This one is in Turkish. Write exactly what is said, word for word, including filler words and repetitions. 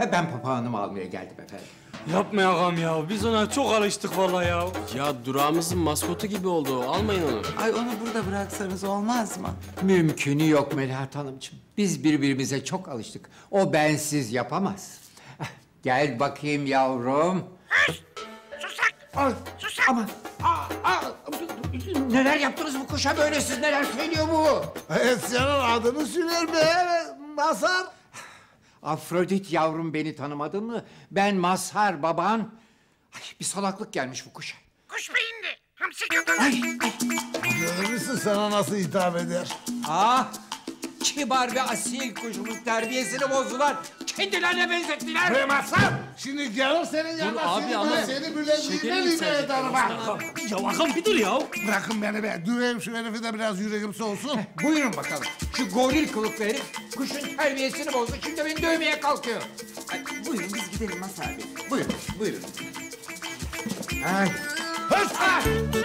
Ben papağanımı almaya geldim efendim. Yapma ağam ya. Biz ona çok alıştık vallahi ya. Ya durağımızın maskotu gibi oldu. Almayın onu. Ay onu burada bıraksanız olmaz mı? Mümkünü yok Melahat Hanımcığım. Biz birbirimize çok alıştık. O bensiz yapamaz. Gel bakayım yavrum. Susak! Ay, Susak! aman. Aa, aa, neler yaptınız bu kuşa böyle, siz neler söylüyor bu? Evet, senin adını söyler be Mazhar. Afrodit yavrum, beni tanımadın mı? Ben Mazhar baban. Ay, bir salaklık gelmiş bu kuşa. Kuş beyinli! Hamsi kafalı! Ay, ay. Görür müsün sana nasıl hitap eder? Ah, kibar ve asil kuşumuz, terbiyesini bozdular. Kendilerine benzettiler. Hey Mazhar! Şimdi gelir senin yanına abi seni ama böyle seni böyle şekeri libe libe yükselttik ederim ha. Ya ağam bir dur ya. Bırakın beni be. Düreyim şu herifi de biraz yüreğim soğusun. Buyurun bakalım. Şu goril kılıklı herif kuşun terbiyesini bozdu. Şimdi beni dövmeye kalkıyor. Ay, buyurun biz gidelim Mazhar Bey. Buyurun, buyurun. Ay. Hırs!